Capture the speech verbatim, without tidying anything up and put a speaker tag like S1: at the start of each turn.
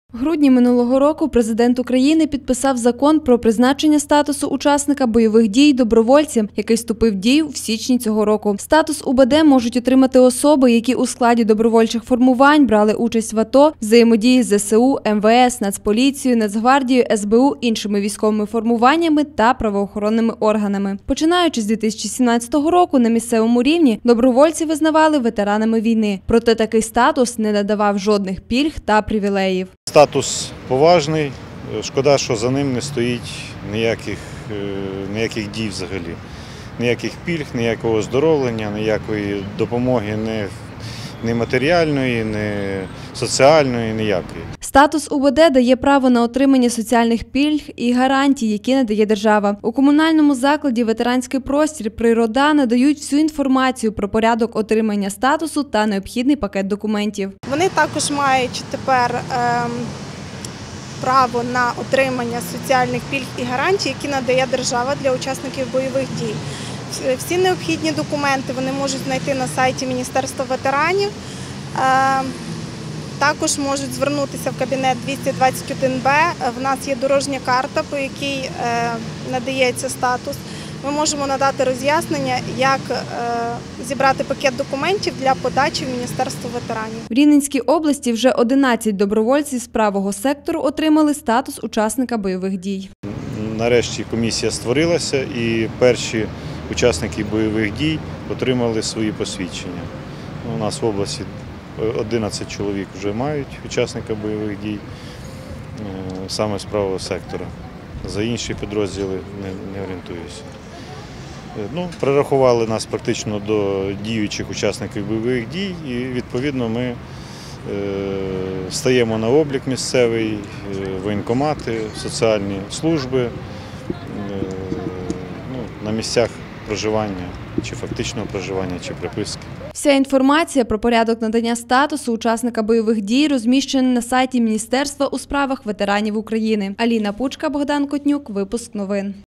S1: В грудні минулого року президент України підписав закон про призначення статусу учасника бойових дій добровольцем, який вступив в дію в січні цього року. Статус УБД можуть отримати особи, які у складі добровольчих формувань брали участь в АТО, взаємодії з ЗСУ, ем ве ес, Нацполіцією, Нацгвардією, ес бе у, іншими військовими формуваннями та правоохоронними органами. Починаючи з дві тисячі сімнадцятого року на місцевому рівні добровольці визнавали ветеранами війни. Проте такий статус не надавав жодних пільг та привілеїв.
S2: Статус поважний, шкода, що за ним не стоїть ніяких, ніяких дій взагалі. Ніяких пільг, ніякого оздоровлення, ніякої допомоги ні, ні матеріальної, ні соціальної, ніякої.
S1: Статус УБД дає право на отримання соціальних пільг і гарантій, які надає держава. У комунальному закладі «Ветеранський простір» при РОДА надають всю інформацію про порядок отримання статусу та необхідний пакет документів.
S3: Вони також мають тепер ем, право на отримання соціальних пільг і гарантій, які надає держава для учасників бойових дій. Всі необхідні документи вони можуть знайти на сайті Міністерства ветеранів. Ем, Також можуть звернутися в кабінет двісті двадцять один бе. В нас є дорожня карта, по якій надається статус. Ми можемо надати роз'яснення, як зібрати пакет документів для подачі в Міністерство ветеранів.
S1: В Рівненській області вже одинадцять добровольців з правого сектору отримали статус учасника бойових дій.
S2: Нарешті комісія створилася і перші учасники бойових дій отримали свої посвідчення. У нас в області одинадцять чоловік вже мають учасника бойових дій саме з правого сектора. За інші підрозділи не, не орієнтуюся. Ну, прирахували нас практично до діючих учасників бойових дій і відповідно ми е, стаємо на облік місцевий, воєнкомати, соціальні служби, е, ну, на місцях проживання, чи фактичного проживання, чи приписки.
S1: Вся інформація про порядок надання статусу учасника бойових дій розміщена на сайті Міністерства у справах ветеранів України. Аліна Пучка, Богдан Котнюк, випуск новин.